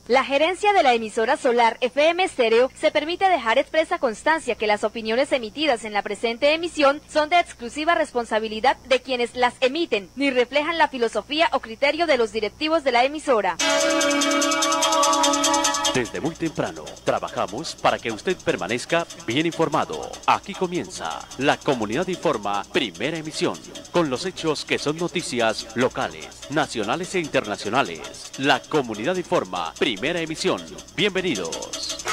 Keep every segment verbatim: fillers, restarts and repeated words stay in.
La gerencia de la emisora Solar F M Stereo se permite dejar expresa constancia que las opiniones emitidas en la presente emisión son de exclusiva responsabilidad de quienes las emiten, ni reflejan la filosofía o criterio de los directivos de la emisora. Desde muy temprano, trabajamos para que usted permanezca bien informado. Aquí comienza La Comunidad Informa, primera emisión, con los hechos que son noticias locales, nacionales e internacionales. La Comunidad Informa, primera emisión. Bienvenidos.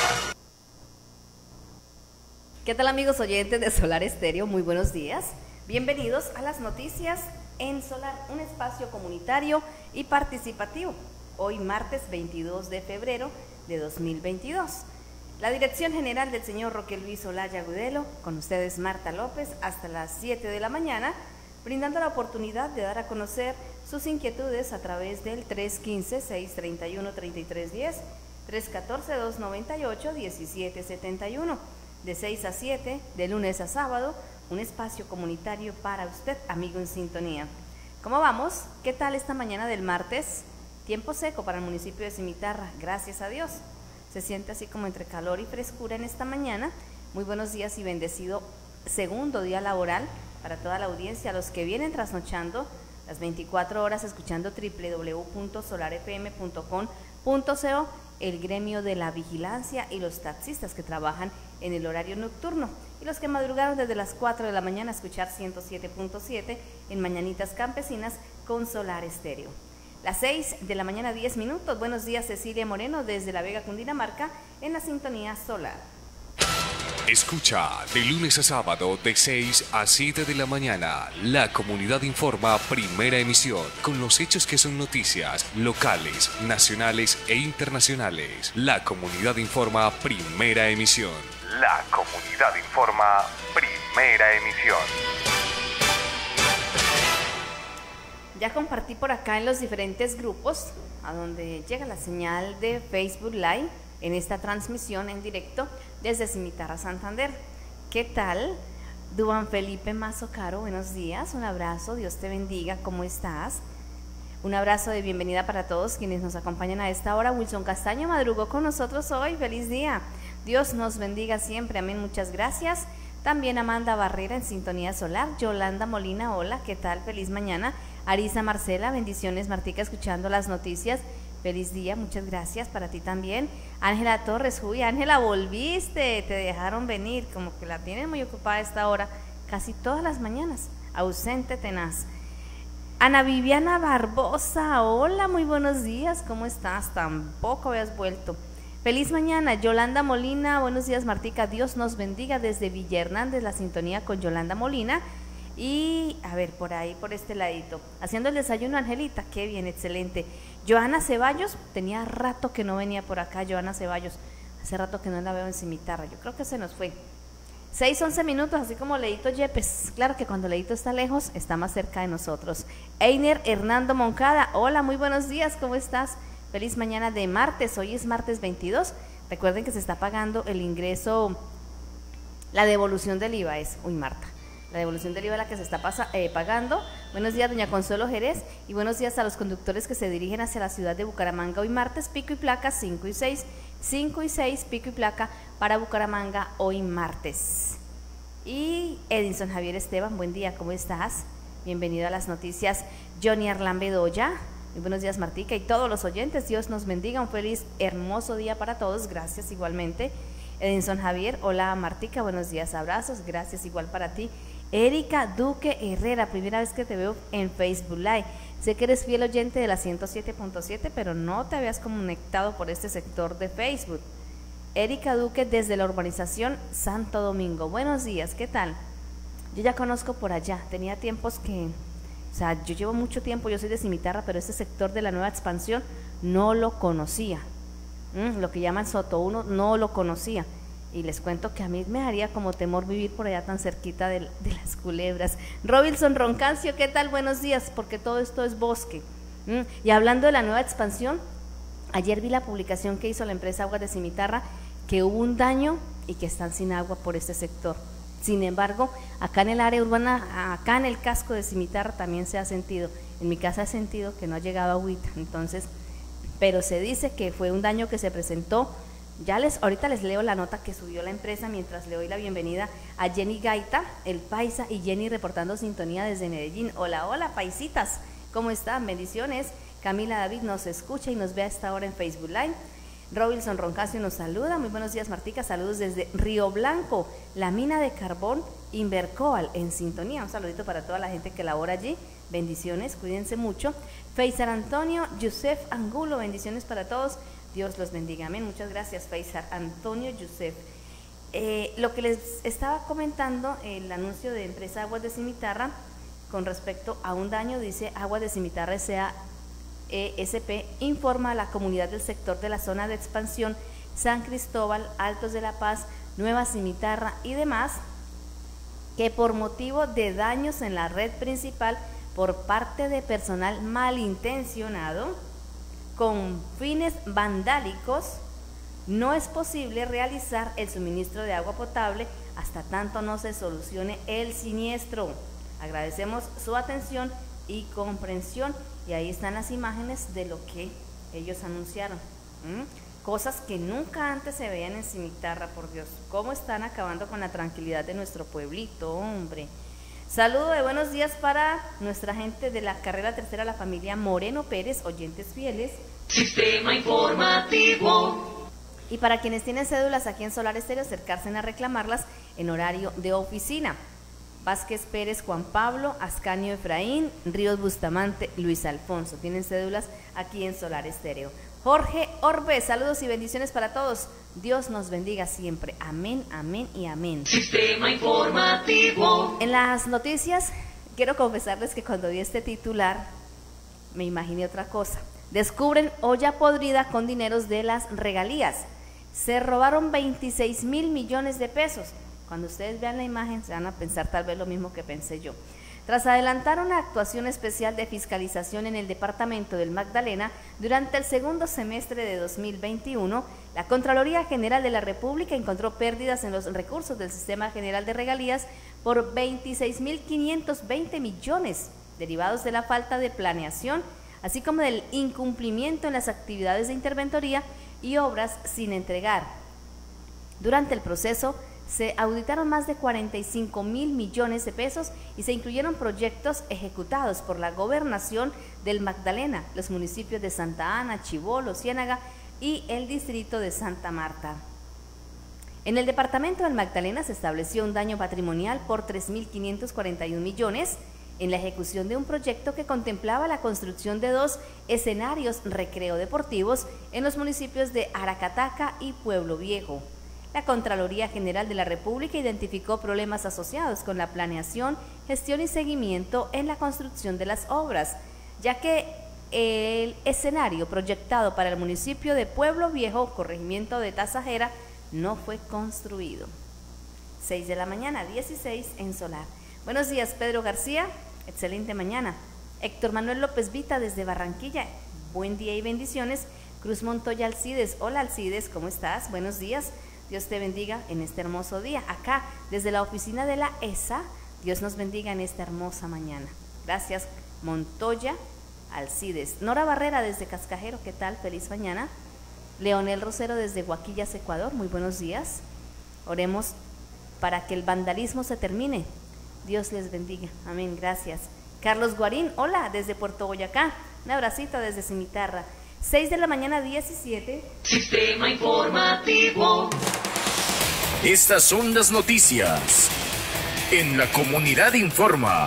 ¿Qué tal, amigos oyentes de Solar Estéreo? Muy buenos días. Bienvenidos a las noticias en Solar, un espacio comunitario y participativo. Hoy martes veintidós de febrero de dos mil veintidós. La dirección general del señor Roque Luis Olaya Agudelo, con ustedes Marta López, hasta las siete de la mañana, brindando la oportunidad de dar a conocer sus inquietudes a través del tres uno cinco, seis tres uno, tres tres uno cero, tres uno cuatro, dos nueve ocho, uno siete siete uno, de seis a siete, de lunes a sábado, un espacio comunitario para usted, amigo en sintonía. ¿Cómo vamos? ¿Qué tal esta mañana del martes? Tiempo seco para el municipio de Cimitarra, gracias a Dios. Se siente así como entre calor y frescura en esta mañana. Muy buenos días y bendecido segundo día laboral para toda la audiencia, los que vienen trasnochando las veinticuatro horas escuchando doble u doble u doble u punto solar f m punto com punto co, el gremio de la vigilancia y los taxistas que trabajan en el horario nocturno, y los que madrugaron desde las cuatro de la mañana a escuchar ciento siete punto siete en Mañanitas Campesinas con Solar Estéreo. Las seis de la mañana, diez minutos. Buenos días, Cecilia Moreno, desde La Vega, Cundinamarca, en la sintonía Solar. Escucha de lunes a sábado de seis a siete de la mañana. La Comunidad Informa, primera emisión, con los hechos que son noticias locales, nacionales e internacionales. La Comunidad Informa, primera emisión. La Comunidad Informa, primera emisión. Ya compartí por acá en los diferentes grupos a donde llega la señal de Facebook Live en esta transmisión en directo desde Cimitarra, Santander. ¿Qué tal? Duan Felipe Mazo Caro, buenos días, un abrazo, Dios te bendiga, ¿cómo estás? Un abrazo de bienvenida para todos quienes nos acompañan a esta hora. Wilson Castaño madrugó con nosotros hoy, feliz día. Dios nos bendiga siempre, amén, muchas gracias. También Amanda Barrera en sintonía solar. Yolanda Molina, hola, ¿qué tal? Feliz mañana. Arisa Marcela, bendiciones, Martica, escuchando las noticias. Feliz día, muchas gracias para ti también. Ángela Torres, uy, Ángela, volviste, te dejaron venir, como que la tienen muy ocupada a esta hora, casi todas las mañanas, ausente tenaz. Ana Viviana Barbosa, hola, muy buenos días, ¿cómo estás? Tampoco habías vuelto. Feliz mañana, Yolanda Molina, buenos días, Martica, Dios nos bendiga desde Villa Hernández, la sintonía con Yolanda Molina. Y a ver, por ahí, por este ladito, haciendo el desayuno, Angelita, qué bien, excelente. Joana Ceballos, tenía rato que no venía por acá, Joana Ceballos, hace rato que no la veo en Cimitarra, yo creo que se nos fue. seis, once minutos, así como Leito Yepes, claro que cuando Leito está lejos, está más cerca de nosotros. Einer Hernando Moncada, hola, muy buenos días, ¿cómo estás? Feliz mañana de martes, hoy es martes veintidós, recuerden que se está pagando el ingreso, la devolución del I V A es, uy Marta, la devolución del I V A la que se está pasa, eh, pagando. Buenos días, doña Consuelo Jerez, y buenos días a los conductores que se dirigen hacia la ciudad de Bucaramanga hoy martes, pico y placa cinco y seis, cinco y seis, pico y placa para Bucaramanga hoy martes. Y Edinson Javier Esteban, buen día, ¿cómo estás? Bienvenido a las noticias. Johnny Arlán Bedoya, muy buenos días, Martica, y todos los oyentes, Dios nos bendiga, un feliz, hermoso día para todos, gracias igualmente. Edinson Javier, hola Martica, buenos días, abrazos, gracias igual para ti. Erika Duque Herrera, primera vez que te veo en Facebook Live. Sé que eres fiel oyente de la ciento siete punto siete, pero no te habías conectado por este sector de Facebook. Erika Duque desde la urbanización Santo Domingo. Buenos días, ¿qué tal? Yo ya conozco por allá, tenía tiempos que, o sea, yo llevo mucho tiempo, yo soy de Cimitarra, pero este sector de la nueva expansión no lo conocía. Mm, lo que llaman Soto uno no lo conocía. Y les cuento que a mí me haría como temor vivir por allá tan cerquita de, de las culebras. Robinson Roncancio, ¿qué tal? Buenos días, porque todo esto es bosque. ¿Mm? Y hablando de la nueva expansión, ayer vi la publicación que hizo la empresa Aguas de Cimitarra, que hubo un daño y que están sin agua por este sector. Sin embargo, acá en el área urbana, acá en el casco de Cimitarra también se ha sentido. En mi casa he sentido que no ha llegado agüita, entonces pero se dice que fue un daño que se presentó. Ya les, ahorita les leo la nota que subió la empresa mientras le doy la bienvenida a Jenny Gaita, el paisa, y Jenny reportando sintonía desde Medellín. Hola, hola, paisitas, ¿cómo están? Bendiciones. Camila David nos escucha y nos ve a esta hora en Facebook Live. Robinson Roncasio nos saluda. Muy buenos días, Martica. Saludos desde Río Blanco, la mina de carbón Invercoal en sintonía. Un saludito para toda la gente que labora allí. Bendiciones, cuídense mucho. Feisar Antonio, Yusef Angulo, bendiciones para todos. Dios los bendiga, amén. Muchas gracias, Feisar Antonio Yusef. Eh, lo que les estaba comentando, el anuncio de empresa Aguas de Cimitarra con respecto a un daño, dice Aguas de Cimitarra S A E S P informa a la comunidad del sector de la zona de expansión San Cristóbal, Altos de la Paz, Nueva Cimitarra y demás, que por motivo de daños en la red principal por parte de personal malintencionado con fines vandálicos, no es posible realizar el suministro de agua potable hasta tanto no se solucione el siniestro. Agradecemos su atención y comprensión, y ahí están las imágenes de lo que ellos anunciaron. ¿Mm? Cosas que nunca antes se veían en Cimitarra, por Dios, cómo están acabando con la tranquilidad de nuestro pueblito, hombre. Saludo de buenos días para nuestra gente de la carrera tercera, la familia Moreno Pérez, oyentes fieles. Sistema informativo. Y para quienes tienen cédulas aquí en Solar Estéreo, acercarse a reclamarlas en horario de oficina. Vázquez Pérez, Juan Pablo, Ascanio Efraín, Ríos Bustamante, Luis Alfonso. Tienen cédulas aquí en Solar Estéreo. Jorge Orbe, saludos y bendiciones para todos. Dios nos bendiga siempre. Amén, amén y amén. Sistema informativo. En las noticias, quiero confesarles que cuando vi este titular, me imaginé otra cosa. Descubren olla podrida con dineros de las regalías. Se robaron veintiséis mil millones de pesos. Cuando ustedes vean la imagen, se van a pensar tal vez lo mismo que pensé yo. Tras adelantar una actuación especial de fiscalización en el departamento del Magdalena durante el segundo semestre de dos mil veintiuno, la Contraloría General de la República encontró pérdidas en los recursos del Sistema General de Regalías por veintiséis mil quinientos veinte millones, derivados de la falta de planeación, así como del incumplimiento en las actividades de interventoría y obras sin entregar. Durante el proceso, se auditaron más de cuarenta y cinco mil millones de pesos y se incluyeron proyectos ejecutados por la Gobernación del Magdalena, los municipios de Santa Ana, Chibolo, Ciénaga y el distrito de Santa Marta. En el departamento del Magdalena se estableció un daño patrimonial por tres mil quinientos cuarenta y un millones en la ejecución de un proyecto que contemplaba la construcción de dos escenarios recreo deportivos en los municipios de Aracataca y Pueblo Viejo. La Contraloría General de la República identificó problemas asociados con la planeación, gestión y seguimiento en la construcción de las obras, ya que el escenario proyectado para el municipio de Pueblo Viejo, corregimiento de Tasajera, no fue construido. seis de la mañana, dieciséis en Solar. Buenos días, Pedro García, excelente mañana. Héctor Manuel López Vita desde Barranquilla, buen día y bendiciones. Cruz Montoya Alcides, hola Alcides, ¿cómo estás? Buenos días. Dios te bendiga en este hermoso día. Acá, desde la oficina de la E S A, Dios nos bendiga en esta hermosa mañana. Gracias, Montoya Alcides. Nora Barrera desde Cascajero, ¿qué tal? Feliz mañana. Leonel Rosero desde Guaquillas, Ecuador, muy buenos días. Oremos para que el vandalismo se termine. Dios les bendiga. Amén, gracias. Carlos Guarín, hola, desde Puerto Boyacá. Un abracito desde Cimitarra. seis de la mañana, diecisiete. Sistema informativo. Estas son las noticias en La Comunidad Informa.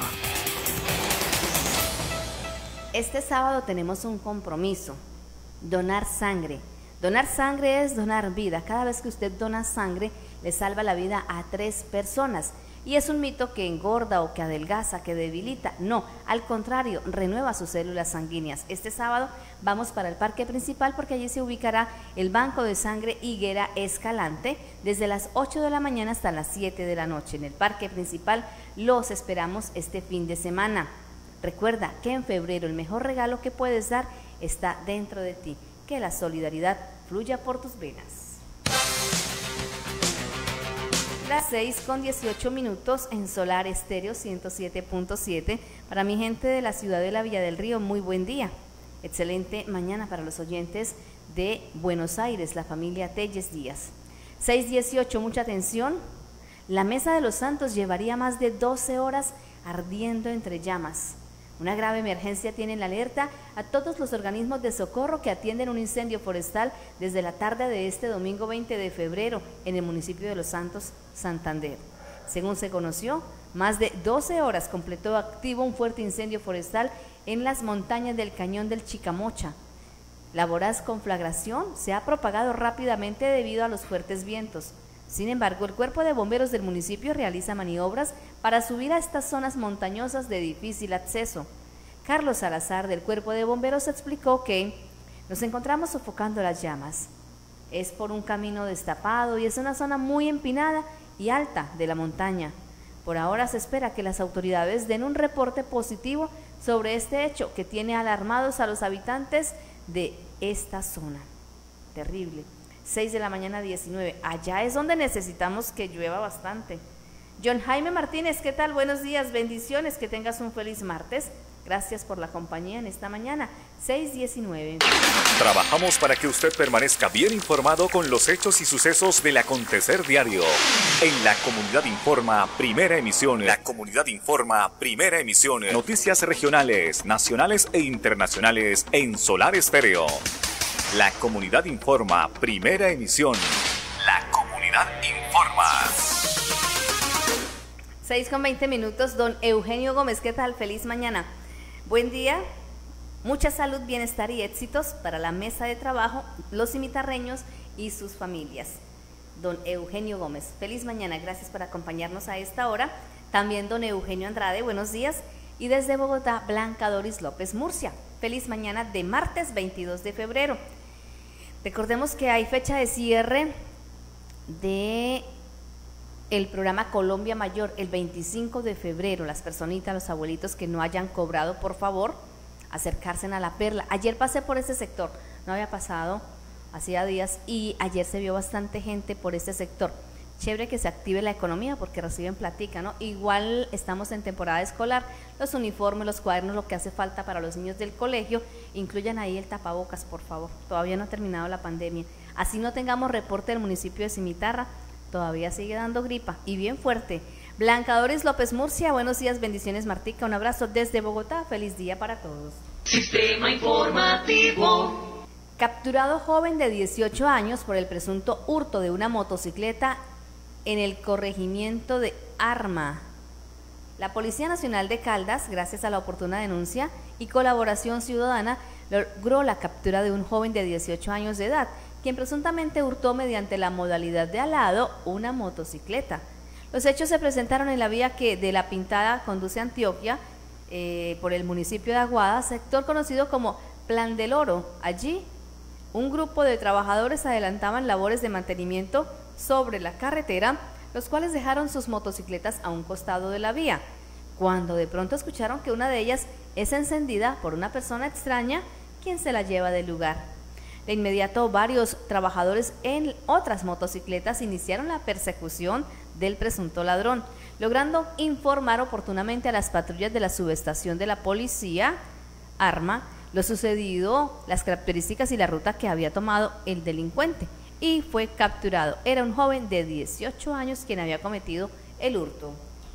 Este sábado tenemos un compromiso, donar sangre. Donar sangre es donar vida. Cada vez que usted dona sangre, le salva la vida a tres personas. Y es un mito que engorda o que adelgaza, que debilita. No, al contrario, renueva sus células sanguíneas. Este sábado vamos para el parque principal porque allí se ubicará el Banco de Sangre Higuera Escalante desde las ocho de la mañana hasta las siete de la noche. En el parque principal los esperamos este fin de semana. Recuerda que en febrero el mejor regalo que puedes dar está dentro de ti. Que la solidaridad fluya por tus venas. Las seis con dieciocho minutos en Solar Estéreo ciento siete punto siete. Para mi gente de la ciudad de la Villa del Río, muy buen día. Excelente mañana para los oyentes de Buenos Aires, la familia Telles Díaz. seis dieciocho, mucha atención. La Mesa de los Santos llevaría más de doce horas ardiendo entre llamas. Una grave emergencia tiene en alerta a todos los organismos de socorro que atienden un incendio forestal desde la tarde de este domingo veinte de febrero en el municipio de Los Santos, Santander. Según se conoció, más de doce horas completó activo un fuerte incendio forestal en las montañas del Cañón del Chicamocha. La voraz conflagración se ha propagado rápidamente debido a los fuertes vientos. Sin embargo, el cuerpo de bomberos del municipio realiza maniobras para subir a estas zonas montañosas de difícil acceso. Carlos Salazar, del cuerpo de bomberos, explicó que nos encontramos sofocando las llamas. Es por un camino destapado y es una zona muy empinada y alta de la montaña. Por ahora se espera que las autoridades den un reporte positivo sobre este hecho que tiene alarmados a los habitantes de esta zona. Terrible. seis de la mañana diecinueve. Allá es donde necesitamos que llueva bastante. John Jaime Martínez, ¿qué tal? Buenos días, bendiciones, que tengas un feliz martes. Gracias por la compañía en esta mañana. seis diecinueve. Trabajamos para que usted permanezca bien informado con los hechos y sucesos del acontecer diario. En La Comunidad Informa, primera emisión. La Comunidad Informa, primera emisión. Noticias regionales, nacionales e internacionales en Solar Estéreo. La Comunidad Informa, primera emisión. La Comunidad Informa. seis con veinte minutos, don Eugenio Gómez, ¿qué tal? Feliz mañana. Buen día, mucha salud, bienestar y éxitos para la mesa de trabajo, los cimitarreños y sus familias. Don Eugenio Gómez, feliz mañana, gracias por acompañarnos a esta hora. También don Eugenio Andrade, buenos días. Y desde Bogotá, Blanca Doris López Murcia, feliz mañana de martes veintidós de febrero. Recordemos que hay fecha de cierre de el programa Colombia Mayor el veinticinco de febrero. Las personitas, los abuelitos que no hayan cobrado, por favor, acercarse a la Perla. Ayer pasé por ese sector, no había pasado hacía días y ayer se vio bastante gente por este sector. Chévere que se active la economía porque reciben platica, ¿no? Igual estamos en temporada escolar, los uniformes, los cuadernos, lo que hace falta para los niños del colegio, incluyan ahí el tapabocas, por favor. Todavía no ha terminado la pandemia. Así no tengamos reporte del municipio de Cimitarra, todavía sigue dando gripa y bien fuerte. Blanca Doris López Murcia, buenos días, bendiciones Martica, un abrazo desde Bogotá, feliz día para todos. Sistema informativo. Capturado joven de dieciocho años por el presunto hurto de una motocicleta en el corregimiento de Arma. La Policía Nacional de Caldas, gracias a la oportuna denuncia y colaboración ciudadana, logró la captura de un joven de dieciocho años de edad, quien presuntamente hurtó mediante la modalidad de alado una motocicleta. Los hechos se presentaron en la vía que de La Pintada conduce a Antioquia, eh, por el municipio de Aguada, sector conocido como Plan del Oro. Allí, un grupo de trabajadores adelantaban labores de mantenimiento sobre la carretera, los cuales dejaron sus motocicletas a un costado de la vía, cuando de pronto escucharon que una de ellas es encendida por una persona extraña, quien se la lleva del lugar. De inmediato, varios trabajadores en otras motocicletas iniciaron la persecución del presunto ladrón, logrando informar oportunamente a las patrullas de la subestación de la policía Arma lo sucedido, las características y la ruta que había tomado el delincuente, y fue capturado. Era un joven de dieciocho años quien había cometido el hurto.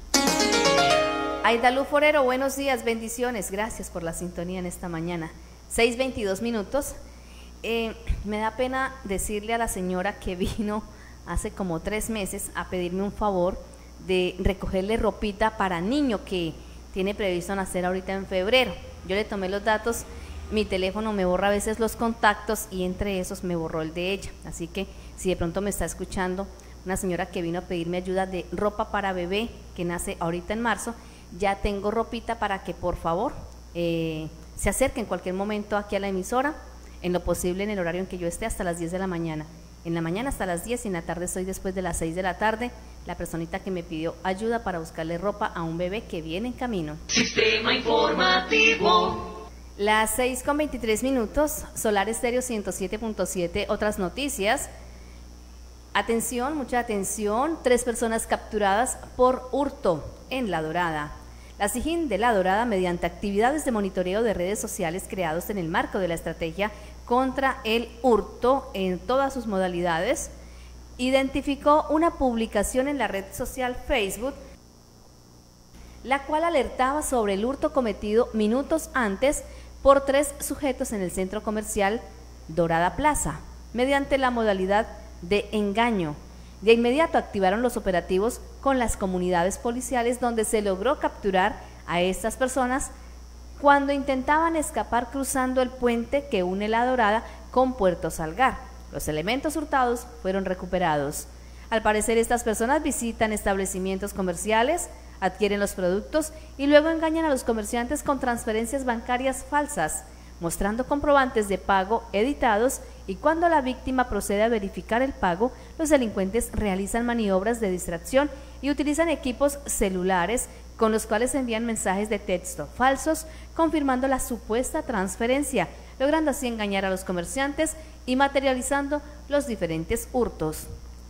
Aidalú Forero, buenos días, bendiciones, gracias por la sintonía en esta mañana. seis veintidós minutos. Eh, me da pena decirle a la señora que vino hace como tres meses a pedirme un favor de recogerle ropita para niño que tiene previsto nacer ahorita en febrero. Yo le tomé los datos, mi teléfono me borra a veces los contactos y entre esos me borró el de ella. Así que si de pronto me está escuchando una señora que vino a pedirme ayuda de ropa para bebé que nace ahorita en marzo, ya tengo ropita para que por favor eh, se acerque en cualquier momento aquí a la emisora, en lo posible en el horario en que yo esté hasta las diez de la mañana. En la mañana hasta las diez y en la tarde estoy después de las seis de la tarde. La personita que me pidió ayuda para buscarle ropa a un bebé que viene en camino. Sistema informativo. Las seis con veintitrés minutos, Solar Estéreo ciento siete punto siete, otras noticias. Atención, mucha atención, tres personas capturadas por hurto en La Dorada. La SIJIN de La Dorada, mediante actividades de monitoreo de redes sociales creados en el marco de la estrategia contra el hurto en todas sus modalidades, identificó una publicación en la red social Facebook, la cual alertaba sobre el hurto cometido minutos antes por tres sujetos en el centro comercial Dorada Plaza, mediante la modalidad de engaño. De inmediato activaron los operativos con las comunidades policiales, donde se logró capturar a estas personas cuando intentaban escapar cruzando el puente que une La Dorada con Puerto Salgar. Los elementos hurtados fueron recuperados. Al parecer, estas personas visitan establecimientos comerciales, adquieren los productos y luego engañan a los comerciantes con transferencias bancarias falsas, mostrando comprobantes de pago editados, y cuando la víctima procede a verificar el pago, los delincuentes realizan maniobras de distracción y utilizan equipos celulares con los cuales envían mensajes de texto falsos confirmando la supuesta transferencia, logrando así engañar a los comerciantes y materializando los diferentes hurtos.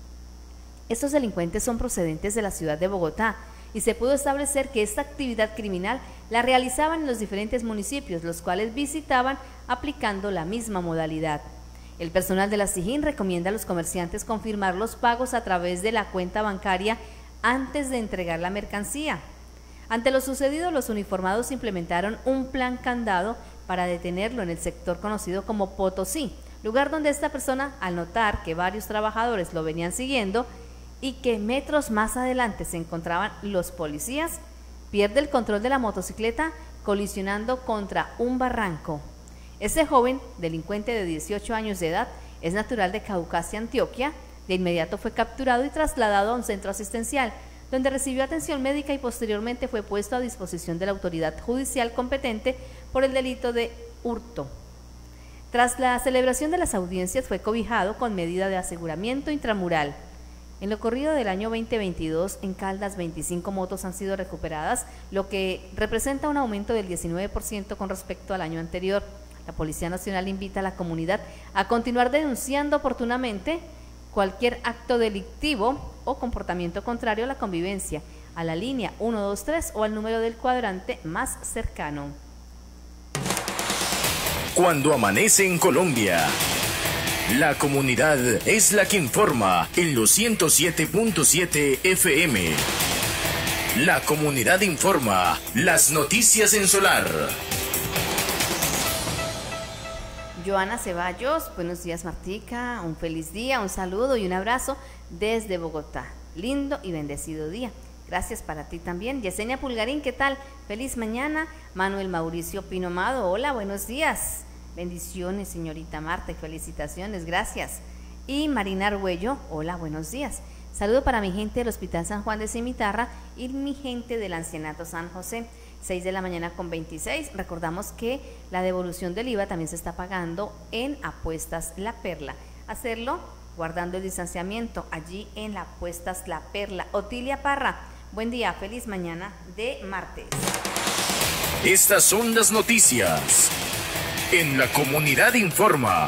Estos delincuentes son procedentes de la ciudad de Bogotá, y se pudo establecer que esta actividad criminal la realizaban en los diferentes municipios, los cuales visitaban aplicando la misma modalidad. El personal de la SIJIN recomienda a los comerciantes confirmar los pagos a través de la cuenta bancaria antes de entregar la mercancía. Ante lo sucedido, los uniformados implementaron un plan candado para detenerlo en el sector conocido como Potosí, lugar donde esta persona, al notar que varios trabajadores lo venían siguiendo y que metros más adelante se encontraban los policías, pierde el control de la motocicleta colisionando contra un barranco. Este joven, delincuente de dieciocho años de edad, es natural de Caucasia, Antioquia. De inmediato fue capturado y trasladado a un centro asistencial, donde recibió atención médica y posteriormente fue puesto a disposición de la autoridad judicial competente por el delito de hurto. Tras la celebración de las audiencias, fue cobijado con medida de aseguramiento intramural. En lo corrido del año veinte veintidós, en Caldas, veinticinco motos han sido recuperadas, lo que representa un aumento del diecinueve por ciento con respecto al año anterior. La Policía Nacional invita a la comunidad a continuar denunciando oportunamente cualquier acto delictivo o comportamiento contrario a la convivencia, a la línea uno dos tres o al número del cuadrante más cercano. Cuando amanece en Colombia, la comunidad es la que informa en los ciento siete punto siete F M. La comunidad informa, las noticias en Solar. Joana Ceballos, buenos días Martica, un feliz día, un saludo y un abrazo desde Bogotá. Lindo y bendecido día. Gracias para ti también. Yesenia Pulgarín, ¿qué tal? Feliz mañana. Manuel Mauricio Pinomado, hola, buenos días. Bendiciones, señorita Marta, y felicitaciones, gracias. Y Marina Arguello, hola, buenos días. Saludo para mi gente del Hospital San Juan de Cimitarra y mi gente del Ancianato San José. seis de la mañana con veintiséis. Recordamos que la devolución del I V A también se está pagando en Apuestas La Perla. Hacerlo guardando el distanciamiento allí en la Apuestas La Perla. Otilia Parra, buen día, feliz mañana de martes. Estas son las noticias en la comunidad informa.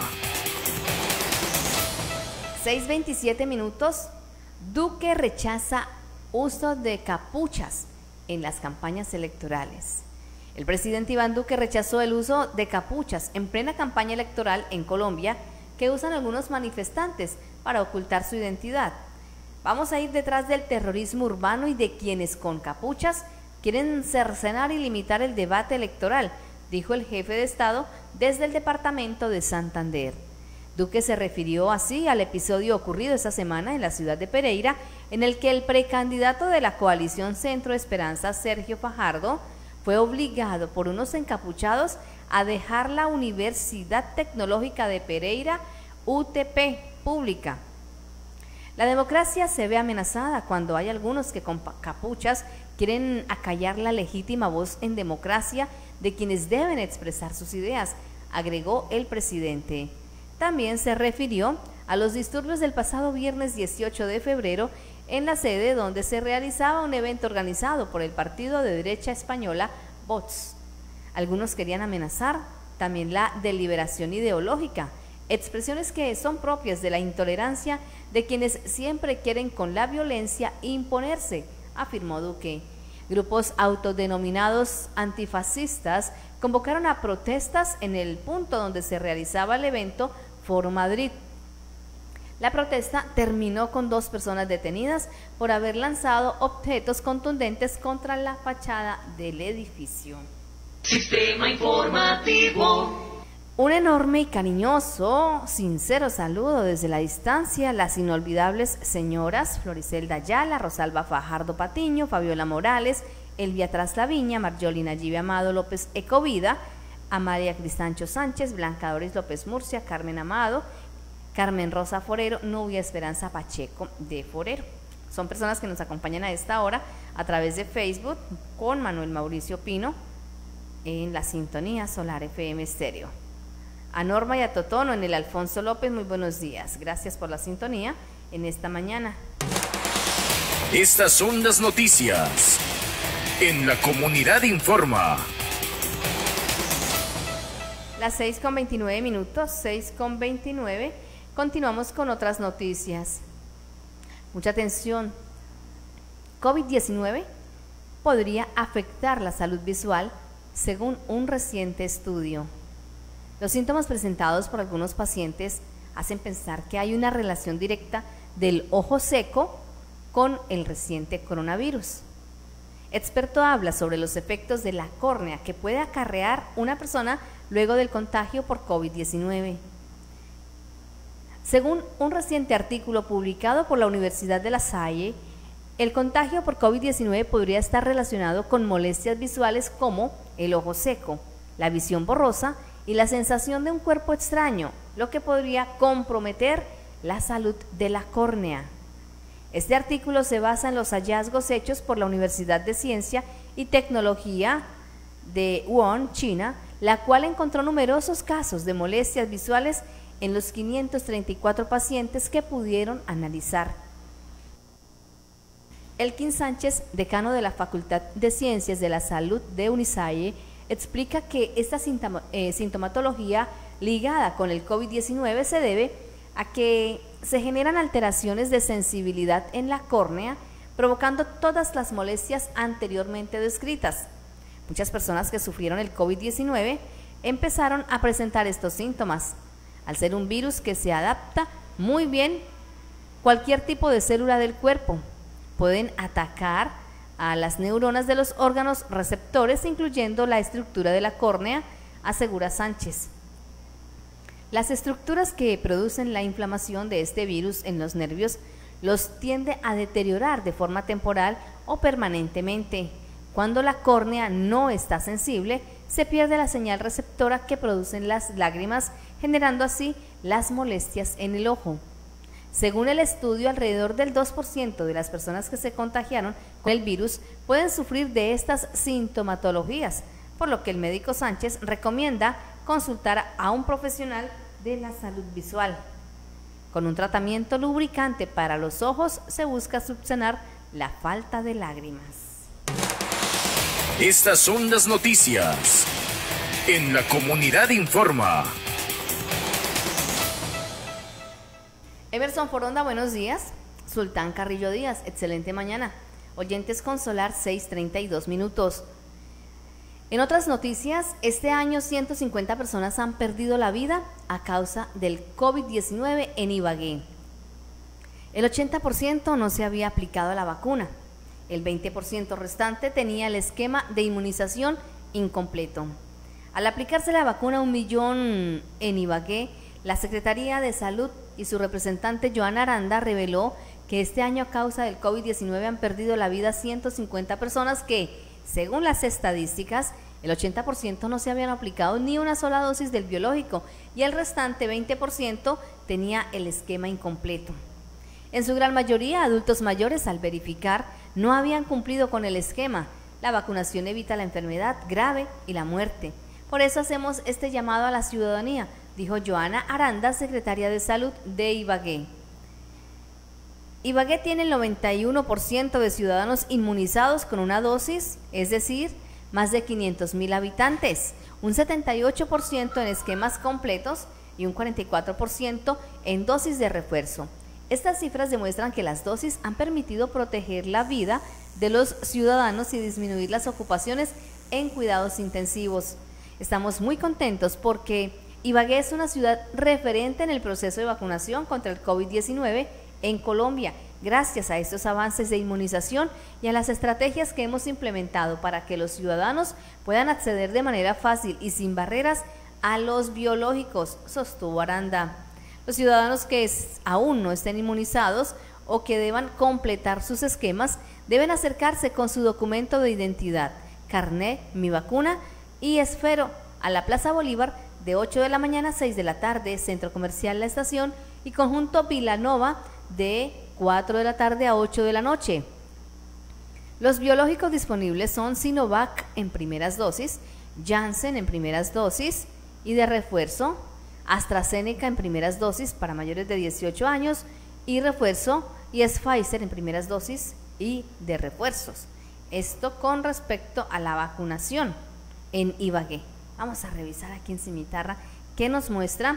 seis veintisiete minutos. Duque rechaza uso de capuchas en las campañas electorales. El presidente Iván Duque rechazó el uso de capuchas en plena campaña electoral en Colombia que usan algunos manifestantes para ocultar su identidad. Vamos a ir detrás del terrorismo urbano y de quienes con capuchas quieren cercenar y limitar el debate electoral, dijo el jefe de Estado desde el departamento de Santander. Duque se refirió así al episodio ocurrido esta semana en la ciudad de Pereira, en el que el precandidato de la coalición Centro Esperanza, Sergio Fajardo, fue obligado por unos encapuchados a dejar la Universidad Tecnológica de Pereira, U T P, pública. La democracia se ve amenazada cuando hay algunos que con capuchas quieren acallar la legítima voz en democracia de quienes deben expresar sus ideas, agregó el presidente. También se refirió a los disturbios del pasado viernes dieciocho de febrero en la sede donde se realizaba un evento organizado por el partido de derecha española Vox. Algunos querían amenazar también la deliberación ideológica, expresiones que son propias de la intolerancia de quienes siempre quieren con la violencia imponerse, afirmó Duque. Grupos autodenominados antifascistas convocaron a protestas en el punto donde se realizaba el evento Foro Madrid. La protesta terminó con dos personas detenidas por haber lanzado objetos contundentes contra la fachada del edificio. Sistema informativo. Un enorme y cariñoso, sincero saludo desde la distancia a las inolvidables señoras Floricelda Ayala, Rosalba Fajardo Patiño, Fabiola Morales, Elvia Traslaviña, Marjolina Nayib Amado López Ecovida, a María Cristancho Sánchez, Blanca Doris López Murcia, Carmen Amado, Carmen Rosa Forero, Nubia Esperanza Pacheco de Forero. Son personas que nos acompañan a esta hora a través de Facebook con Manuel Mauricio Pino en la sintonía Solar F M Estéreo. A Norma y a Totono en el Alfonso López, muy buenos días. Gracias por la sintonía en esta mañana. Estas son las noticias en La Comunidad Informa. Las seis con veintinueve minutos, seis con veintinueve. Continuamos con otras noticias. Mucha atención. COVID diecinueve podría afectar la salud visual según un reciente estudio. Los síntomas presentados por algunos pacientes hacen pensar que hay una relación directa del ojo seco con el reciente coronavirus. Experto habla sobre los efectos de la córnea que puede acarrear una persona luego del contagio por COVID diecinueve. Según un reciente artículo publicado por la Universidad de La Salle, el contagio por COVID diecinueve podría estar relacionado con molestias visuales como el ojo seco, la visión borrosa y la sensación de un cuerpo extraño, lo que podría comprometer la salud de la córnea. Este artículo se basa en los hallazgos hechos por la Universidad de Ciencia y Tecnología de Wuhan, China, la cual encontró numerosos casos de molestias visuales en los quinientos treinta y cuatro pacientes que pudieron analizar. Elkin Sánchez, decano de la Facultad de Ciencias de la Salud de Unisalle, explica que esta sintomatología ligada con el COVID diecinueve se debe a que se generan alteraciones de sensibilidad en la córnea, provocando todas las molestias anteriormente descritas. Muchas personas que sufrieron el COVID diecinueve empezaron a presentar estos síntomas. Al ser un virus que se adapta muy bien cualquier tipo de célula del cuerpo, pueden atacar a las neuronas de los órganos receptores, incluyendo la estructura de la córnea, asegura Sánchez. Las estructuras que producen la inflamación de este virus en los nervios los tiende a deteriorar de forma temporal o permanentemente. Cuando la córnea no está sensible, se pierde la señal receptora que producen las lágrimas, generando así las molestias en el ojo. Según el estudio, alrededor del dos por ciento de las personas que se contagiaron con el virus pueden sufrir de estas sintomatologías, por lo que el médico Sánchez recomienda consultar a un profesional de la salud visual. Con un tratamiento lubricante para los ojos se busca subsanar la falta de lágrimas. Estas son las noticias en La Comunidad Informa. Emerson Foronda, buenos días. Sultán Carrillo Díaz, excelente mañana. Oyentes con Solar, seis treinta y dos minutos. En otras noticias, este año ciento cincuenta personas han perdido la vida a causa del COVID diecinueve en Ibagué. El ochenta por ciento no se había aplicado la vacuna. El veinte por ciento restante tenía el esquema de inmunización incompleto. Al aplicarse la vacuna a un millón en Ibagué, la Secretaría de Salud y su representante Joana Aranda reveló que este año a causa del COVID diecinueve han perdido la vida ciento cincuenta personas que, según las estadísticas, el ochenta por ciento no se habían aplicado ni una sola dosis del biológico y el restante veinte por ciento tenía el esquema incompleto. En su gran mayoría, adultos mayores, al verificar, no habían cumplido con el esquema. La vacunación evita la enfermedad grave y la muerte. Por eso hacemos este llamado a la ciudadanía, dijo Joana Aranda, secretaria de Salud de Ibagué. Ibagué tiene el noventa y uno por ciento de ciudadanos inmunizados con una dosis, es decir, más de quinientos mil habitantes, un setenta y ocho por ciento en esquemas completos y un cuarenta y cuatro por ciento en dosis de refuerzo. Estas cifras demuestran que las dosis han permitido proteger la vida de los ciudadanos y disminuir las ocupaciones en cuidados intensivos. Estamos muy contentos porque Ibagué es una ciudad referente en el proceso de vacunación contra el COVID diecinueve en Colombia, gracias a estos avances de inmunización y a las estrategias que hemos implementado para que los ciudadanos puedan acceder de manera fácil y sin barreras a los biológicos, sostuvo Aranda. Los ciudadanos que es, aún no estén inmunizados o que deban completar sus esquemas deben acercarse con su documento de identidad, carné, mi vacuna y esfero a la Plaza Bolívar de ocho de la mañana a seis de la tarde, Centro Comercial La Estación y Conjunto Vilanova de cuatro de la tarde a ocho de la noche. Los biológicos disponibles son Sinovac en primeras dosis, Janssen en primeras dosis y de refuerzo, AstraZeneca en primeras dosis para mayores de dieciocho años y refuerzo, y es Pfizer en primeras dosis y de refuerzos. Esto con respecto a la vacunación en Ibagué. Vamos a revisar aquí en Cimitarra qué nos muestra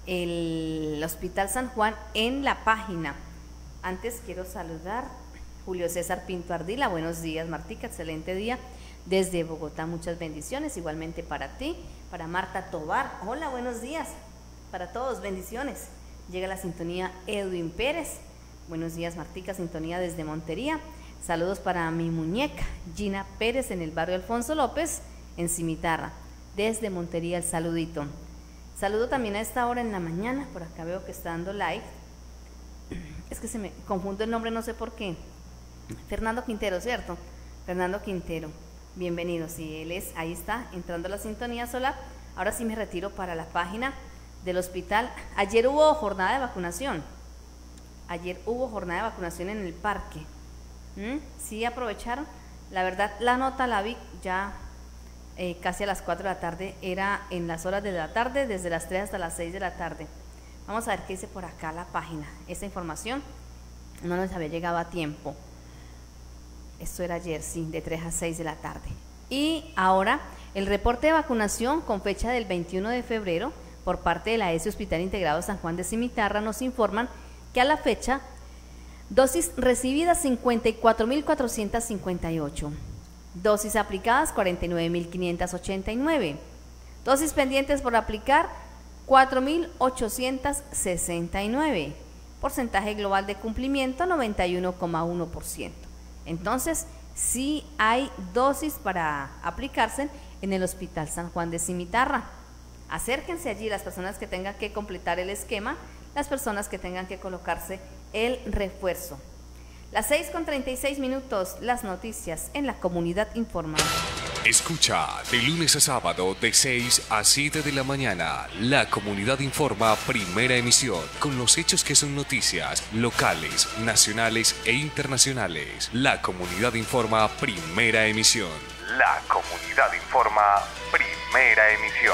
el Hospital San Juan en la página. Antes quiero saludar Julio César Pinto Ardila. Buenos días, Martica, excelente día desde Bogotá, muchas bendiciones, igualmente para ti, para Marta Tobar. Hola, buenos días para todos, bendiciones. Llega la sintonía Edwin Pérez. Buenos días, Martica, sintonía desde Montería. Saludos para mi muñeca Gina Pérez en el barrio Alfonso López en Cimitarra. Desde Montería el saludito. Saludo también a esta hora en la mañana, por acá veo que está dando live. Es que se me confunde el nombre, no sé por qué. Fernando Quintero, ¿cierto? Fernando Quintero, bienvenido. Sí, él es, ahí está, entrando a la sintonía solar. Ahora sí me retiro para la página del hospital. Ayer hubo jornada de vacunación. Ayer hubo jornada de vacunación en el parque. ¿Mm? Sí, aprovecharon. La verdad, la nota la vi ya eh, casi a las cuatro de la tarde. Era en las horas de la tarde, desde las tres hasta las seis de la tarde. Vamos a ver qué dice por acá la página. Esta información no nos había llegado a tiempo. Esto era ayer, sí, de tres a seis de la tarde. Y ahora, el reporte de vacunación con fecha del veintiuno de febrero por parte de la E S E Hospital Integrado San Juan de Cimitarra nos informan que a la fecha, dosis recibidas cincuenta y cuatro mil cuatrocientas cincuenta y ocho, dosis aplicadas cuarenta y nueve mil quinientas ochenta y nueve, dosis pendientes por aplicar cuatro mil ochocientos sesenta y nueve, porcentaje global de cumplimiento noventa y uno coma uno por ciento. Entonces, sí hay dosis para aplicarse en el Hospital San Juan de Cimitarra. Acérquense allí las personas que tengan que completar el esquema, las personas que tengan que colocarse el refuerzo. Las seis con treinta y seis minutos, las noticias en la Comunidad Informa. Escucha de lunes a sábado de seis a siete de la mañana. La Comunidad Informa, primera emisión, con los hechos que son noticias locales, nacionales e internacionales. La Comunidad Informa, primera emisión. La Comunidad Informa, primera emisión.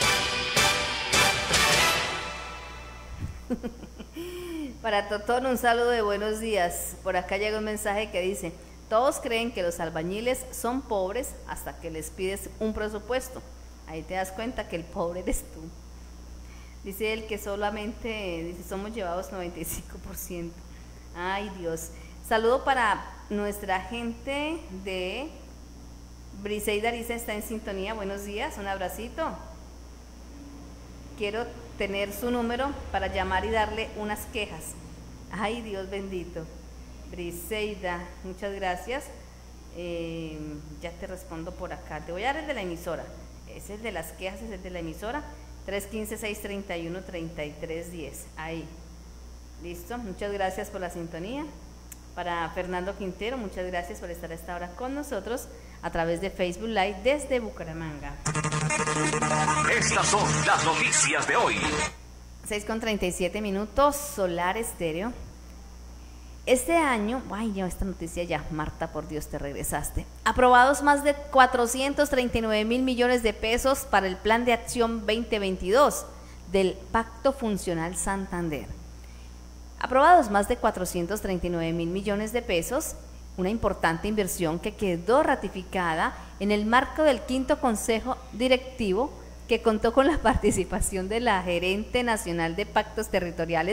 Para Totón, un saludo de buenos días. Por acá llega un mensaje que dice: todos creen que los albañiles son pobres hasta que les pides un presupuesto. Ahí te das cuenta que el pobre eres tú. Dice él que solamente, dice, somos llevados noventa y cinco por ciento. Ay, Dios. Saludo para nuestra gente de Briseida Ariza, está en sintonía. Buenos días, un abracito. Quiero tener su número para llamar y darle unas quejas. Ay, Dios bendito. Briseida, muchas gracias. Eh, ya te respondo por acá. Te voy a dar el de la emisora. Ese es el de las quejas, es el de la emisora. tres uno cinco, seis tres uno, tres tres uno cero. Ahí. Listo. Muchas gracias por la sintonía. Para Fernando Quintero, muchas gracias por estar a esta hora con nosotros a través de Facebook Live desde Bucaramanga. Estas son las noticias de hoy. seis con treinta y siete minutos, Solar Estéreo. Este año, ay, ya esta noticia ya, Marta, por Dios, te regresaste. Aprobados más de cuatrocientos treinta y nueve mil millones de pesos para el Plan de Acción veinte veintidós del Pacto Funcional Santander. Aprobados más de cuatrocientos treinta y nueve mil millones de pesos, una importante inversión que quedó ratificada en el marco del quinto Consejo Directivo, que contó con la participación de la Gerente Nacional de Pactos Territoriales,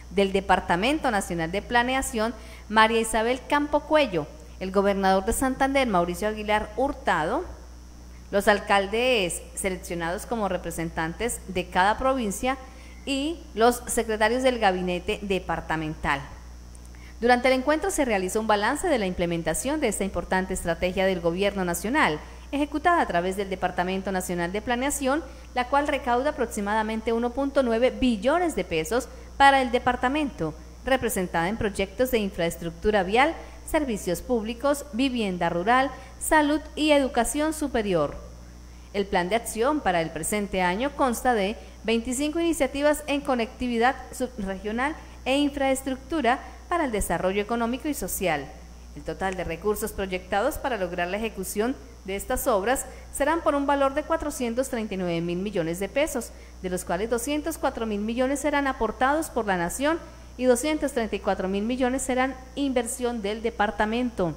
del Departamento Nacional de Planeación, María Isabel Campo Cuello, el gobernador de Santander, Mauricio Aguilar Hurtado, los alcaldes seleccionados como representantes de cada provincia y los secretarios del gabinete departamental. Durante el encuentro se realizó un balance de la implementación de esta importante estrategia del Gobierno Nacional, ejecutada a través del Departamento Nacional de Planeación, la cual recauda aproximadamente uno punto nueve billones de pesos para el departamento, representada en proyectos de infraestructura vial, servicios públicos, vivienda rural, salud y educación superior. El plan de acción para el presente año consta de veinticinco iniciativas en conectividad subregional e infraestructura para el desarrollo económico y social. El total de recursos proyectados para lograr la ejecución de estas obras serán por un valor de cuatrocientos treinta y nueve mil millones de pesos, de los cuales doscientos cuatro mil millones serán aportados por la Nación y doscientos treinta y cuatro mil millones serán inversión del departamento.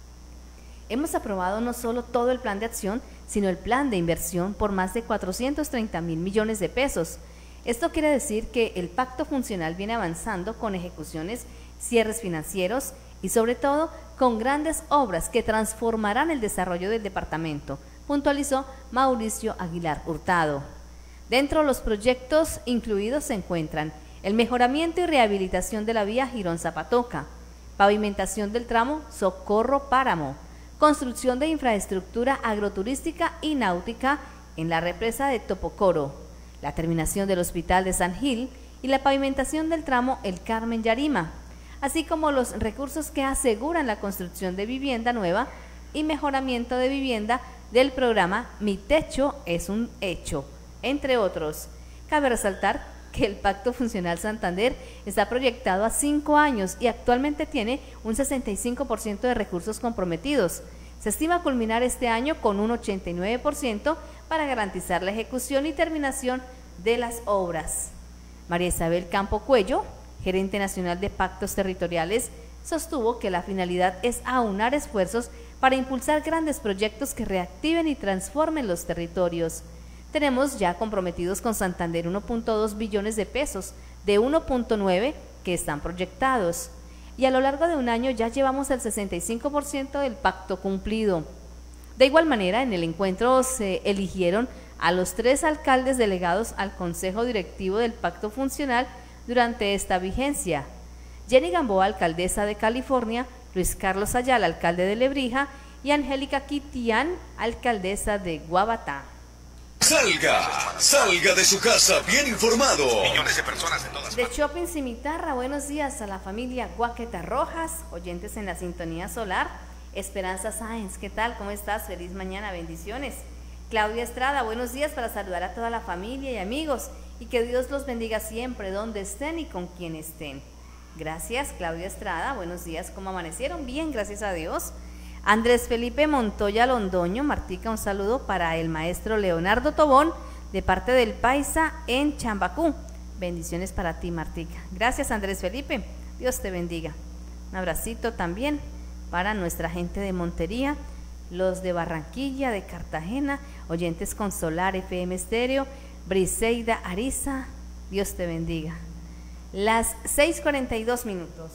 Hemos aprobado no solo todo el plan de acción, sino el plan de inversión por más de cuatrocientos treinta mil millones de pesos. Esto quiere decir que el pacto funcional viene avanzando con ejecuciones, cierres financieros y sobre todo con grandes obras que transformarán el desarrollo del departamento, puntualizó Mauricio Aguilar Hurtado. Dentro de los proyectos incluidos se encuentran el mejoramiento y rehabilitación de la vía Girón-Zapatoca, pavimentación del tramo Socorro-Páramo, construcción de infraestructura agroturística y náutica en la represa de Topocoro, la terminación del Hospital de San Gil y la pavimentación del tramo El Carmen-Yarima, así como los recursos que aseguran la construcción de vivienda nueva y mejoramiento de vivienda del programa Mi Techo es un Hecho, entre otros. Cabe resaltar que el Pacto Funcional Santander está proyectado a cinco años y actualmente tiene un sesenta y cinco por ciento de recursos comprometidos. Se estima culminar este año con un ochenta y nueve por ciento para garantizar la ejecución y terminación de las obras. María Isabel Campo Cuello, gerente nacional de Pactos Territoriales, sostuvo que la finalidad es aunar esfuerzos para impulsar grandes proyectos que reactiven y transformen los territorios. Tenemos ya comprometidos con Santander uno punto dos billones de pesos, de uno punto nueve que están proyectados, y a lo largo de un año ya llevamos el sesenta y cinco por ciento del pacto cumplido. De igual manera, en el encuentro se eligieron a los tres alcaldes delegados al Consejo Directivo del Pacto Funcional durante esta vigencia: Jenny Gamboa, alcaldesa de California, Luis Carlos Ayala, alcalde de Lebrija, y Angélica Quitián, alcaldesa de Guabatá. Salga, salga de su casa bien informado. Millones de personas en todas De Shopping Cimitarra, buenos días a la familia Guaqueta Rojas, oyentes en la sintonía solar. Esperanza Sáenz, ¿qué tal? ¿Cómo estás? Feliz mañana, bendiciones. Claudia Estrada, buenos días para saludar a toda la familia y amigos y que Dios los bendiga siempre, donde estén y con quien estén. Gracias, Claudia Estrada, buenos días, ¿cómo amanecieron? Bien, gracias a Dios. Andrés Felipe Montoya Londoño, Martica, un saludo para el maestro Leonardo Tobón, de parte del Paisa en Chambacú. Bendiciones para ti, Martica. Gracias, Andrés Felipe, Dios te bendiga. Un abracito también para nuestra gente de Montería, los de Barranquilla, de Cartagena, oyentes con Solar F M Estéreo, Briseida Ariza, Dios te bendiga. Las seis cuarenta y dos minutos.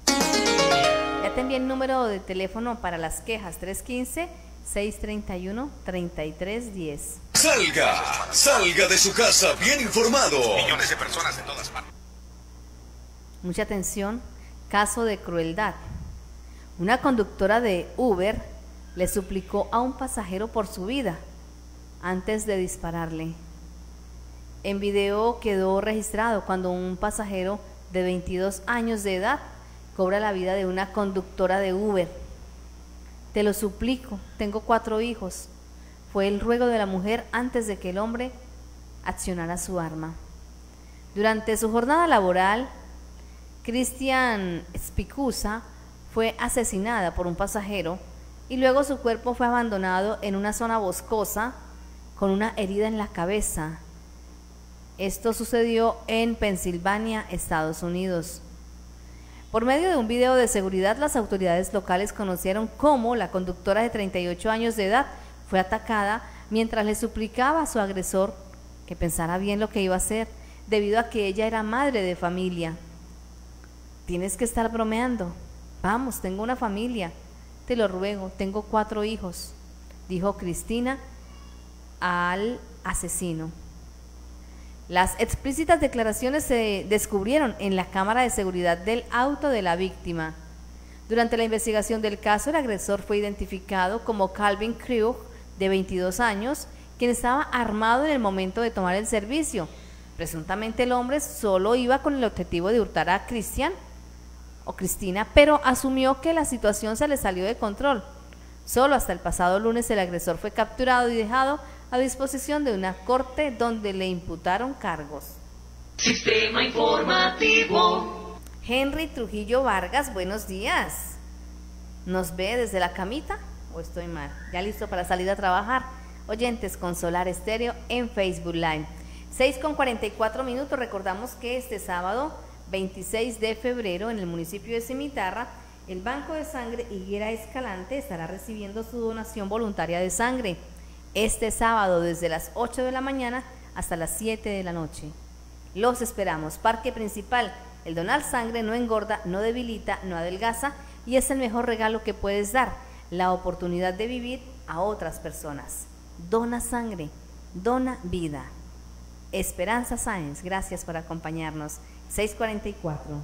Ya te envié el número de teléfono para las quejas, tres uno cinco, seis tres uno, tres tres uno cero. Salga, salga de su casa bien informado. Millones de personas en todas partes. Mucha atención, caso de crueldad. Una conductora de Uber le suplicó a un pasajero por su vida antes de dispararle. En video quedó registrado cuando un pasajero de veintidós años de edad cobra la vida de una conductora de Uber. Te lo suplico, tengo cuatro hijos. Fue el ruego de la mujer antes de que el hombre accionara su arma. Durante su jornada laboral, Cristian Spicusa fue asesinada por un pasajero y luego su cuerpo fue abandonado en una zona boscosa con una herida en la cabeza. Esto sucedió en Pensilvania, Estados Unidos. Por medio de un video de seguridad, las autoridades locales conocieron cómo la conductora de treinta y ocho años de edad fue atacada mientras le suplicaba a su agresor que pensara bien lo que iba a hacer, debido a que ella era madre de familia. tienes que estar bromeando. Vamos, tengo una familia, te lo ruego, tengo cuatro hijos, dijo Cristina al asesino. Las explícitas declaraciones se descubrieron en la cámara de seguridad del auto de la víctima. Durante la investigación del caso, el agresor fue identificado como Calvin Krug, de veintidós años, quien estaba armado en el momento de tomar el servicio. Presuntamente el hombre solo iba con el objetivo de hurtar a Cristian o Cristina, pero asumió que la situación se le salió de control. Solo hasta el pasado lunes el agresor fue capturado y dejado a disposición de una corte donde le imputaron cargos. Sistema informativo. Henry Trujillo Vargas, buenos días. ¿Nos ve desde la camita o estoy mal? Ya listo para salir a trabajar. Oyentes con Solar Estéreo en Facebook Live. seis con cuarenta y cuatro minutos. Recordamos que este sábado veintiséis de febrero en el municipio de Cimitarra, el Banco de Sangre Higuera Escalante estará recibiendo su donación voluntaria de sangre este sábado desde las ocho de la mañana hasta las siete de la noche. Los esperamos. Parque Principal. El donar sangre no engorda, no debilita, no adelgaza y es el mejor regalo que puedes dar, la oportunidad de vivir a otras personas. Dona sangre, dona vida. Esperanza Sáenz, gracias por acompañarnos. seis cuarenta y cuatro.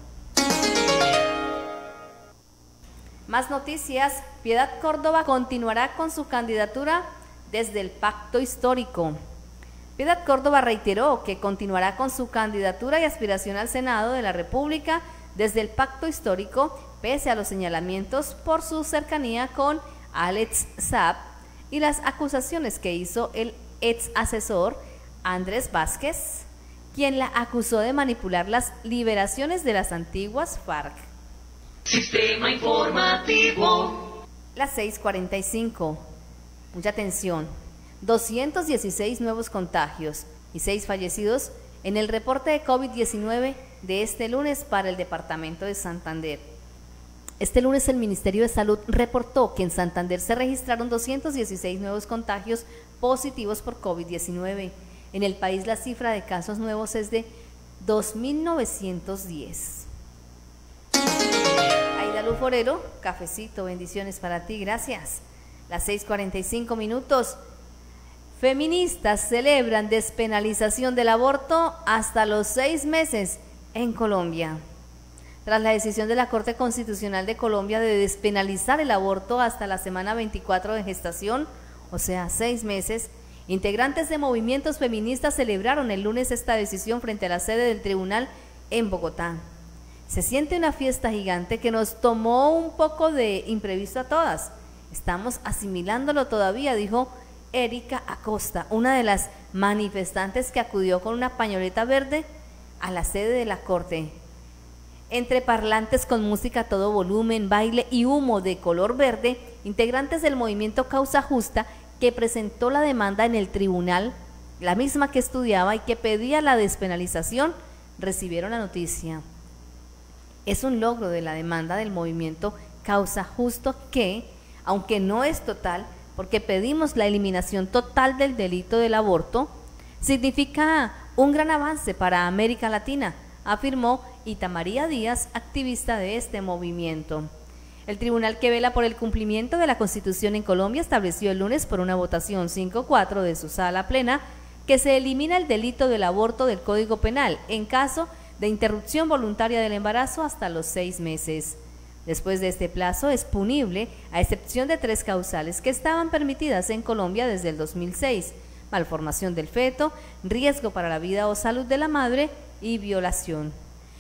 Más noticias. Piedad Córdoba continuará con su candidatura desde el Pacto Histórico. Piedad Córdoba reiteró que continuará con su candidatura y aspiración al Senado de la República desde el Pacto Histórico, pese a los señalamientos por su cercanía con Alex Saab y las acusaciones que hizo el ex asesor Andrés Vázquez, quien la acusó de manipular las liberaciones de las antiguas FARC. Sistema informativo. Las seis cuarenta y cinco. Mucha atención. doscientos dieciséis nuevos contagios y seis fallecidos en el reporte de COVID diecinueve de este lunes para el departamento de Santander. Este lunes el Ministerio de Salud reportó que en Santander se registraron doscientos dieciséis nuevos contagios positivos por COVID diecinueve. En el país la cifra de casos nuevos es de dos mil novecientos diez. Aida Luforero, cafecito, bendiciones para ti, gracias. Las seis cuarenta y cinco minutos. Feministas celebran despenalización del aborto hasta los seis meses en Colombia. Tras la decisión de la Corte Constitucional de Colombia de despenalizar el aborto hasta la semana veinticuatro de gestación, o sea, seis meses, integrantes de movimientos feministas celebraron el lunes esta decisión frente a la sede del tribunal en Bogotá. Se siente una fiesta gigante que nos tomó un poco de imprevisto a todas. Estamos asimilándolo todavía, dijo Erika Acosta, una de las manifestantes que acudió con una pañoleta verde a la sede de la Corte. Entre parlantes con música a todo volumen, baile y humo de color verde, integrantes del movimiento Causa Justa que presentó la demanda en el tribunal, la misma que estudiaba y que pedía la despenalización, recibieron la noticia. Es un logro de la demanda del movimiento Causa Justo que, aunque no es total, porque pedimos la eliminación total del delito del aborto, significa un gran avance para América Latina, afirmó Itamaría Díaz, activista de este movimiento. El tribunal que vela por el cumplimiento de la Constitución en Colombia estableció el lunes por una votación cinco cuatro de su sala plena que se elimina el delito del aborto del Código Penal en caso de interrupción voluntaria del embarazo hasta los seis meses. Después de este plazo es punible, a excepción de tres causales que estaban permitidas en Colombia desde el dos mil seis, malformación del feto, riesgo para la vida o salud de la madre y violación.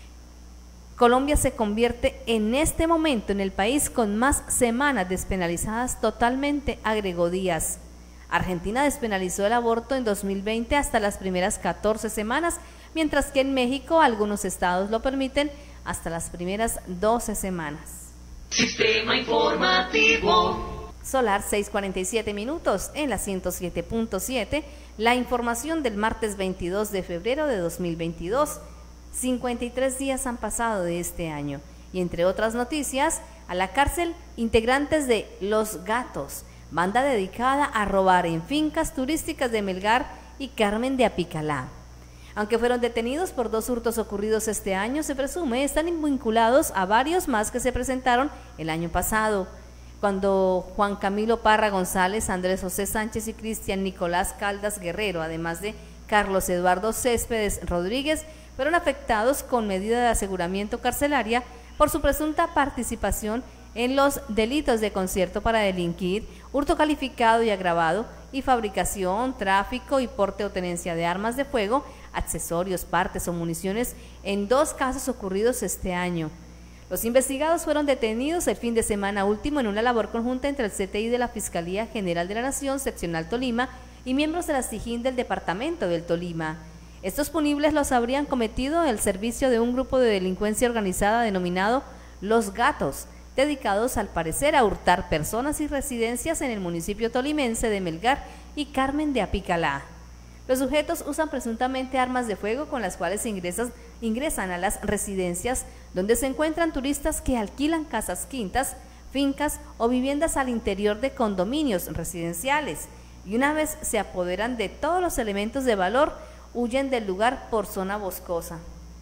Colombia se convierte en este momento en el país con más semanas despenalizadas totalmente, agregó Díaz. Argentina despenalizó el aborto en dos mil veinte hasta las primeras catorce semanas, mientras que en México algunos estados lo permiten hasta las primeras doce semanas. Sistema informativo. Solar seis cuarenta y siete minutos en la ciento siete punto siete, la información del martes veintidós de febrero de dos mil veintidós. cincuenta y tres días han pasado de este año y entre otras noticias, a la cárcel integrantes de Los Gatos, banda dedicada a robar en fincas turísticas de Melgar y Carmen de Apicalá. Aunque fueron detenidos por dos hurtos ocurridos este año, se presume están vinculados a varios más que se presentaron el año pasado, cuando Juan Camilo Parra González, Andrés José Sánchez y Cristian Nicolás Caldas Guerrero, además de Carlos Eduardo Céspedes Rodríguez, fueron afectados con medida de aseguramiento carcelaria por su presunta participación en los delitos de concierto para delinquir, hurto calificado y agravado, y fabricación, tráfico y porte o tenencia de armas de fuego, accesorios, partes o municiones en dos casos ocurridos este año. Los investigados fueron detenidos el fin de semana último en una labor conjunta entre el C T I de la Fiscalía General de la Nación, Seccional Tolima, y miembros de la SIJIN del Departamento del Tolima. Estos punibles los habrían cometido el servicio de un grupo de delincuencia organizada denominado Los Gatos, dedicados al parecer a hurtar personas y residencias en el municipio tolimense de Melgar y Carmen de Apicalá. Los sujetos usan presuntamente armas de fuego con las cuales ingresan, ingresan a las residencias donde se encuentran turistas que alquilan casas quintas, fincas o viviendas al interior de condominios residenciales, y una vez se apoderan de todos los elementos de valor, huyen del lugar por zona boscosa.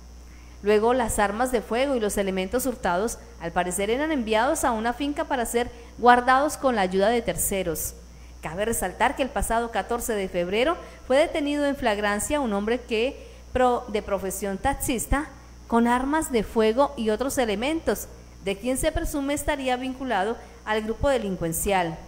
Luego las armas de fuego y los elementos hurtados al parecer eran enviados a una finca para ser guardados con la ayuda de terceros. Cabe resaltar que el pasado catorce de febrero fue detenido en flagrancia un hombre que, pro, de profesión taxista, con armas de fuego y otros elementos, de quien se presume estaría vinculado al grupo delincuencial.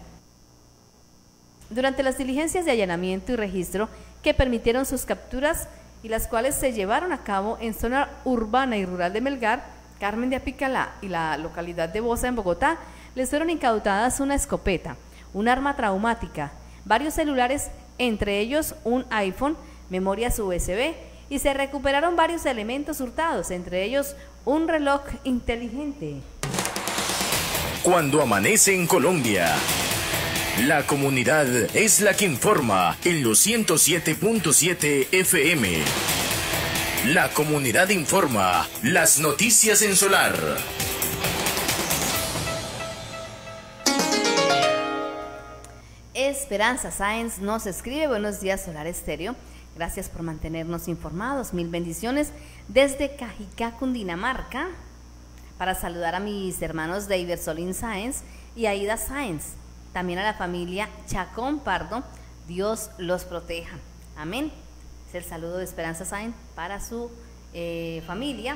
Durante las diligencias de allanamiento y registro que permitieron sus capturas y las cuales se llevaron a cabo en zona urbana y rural de Melgar, Carmen de Apicalá y la localidad de Bosa en Bogotá, les fueron incautadas una escopeta, un arma traumática, varios celulares, entre ellos un iPhone, memorias U S B, y se recuperaron varios elementos hurtados, entre ellos un reloj inteligente. Cuando amanece en Colombia, la comunidad es la que informa en los ciento siete punto siete F M. La comunidad informa, las noticias en Solar. Esperanza Sáenz nos escribe: buenos días, Solar Estéreo, gracias por mantenernos informados, mil bendiciones desde Cajicá, Cundinamarca, para saludar a mis hermanos de Ibersolín Sáenz y Aida Sáenz, también a la familia Chacón Pardo, Dios los proteja, amén. Es el saludo de Esperanza Sáenz para su eh, familia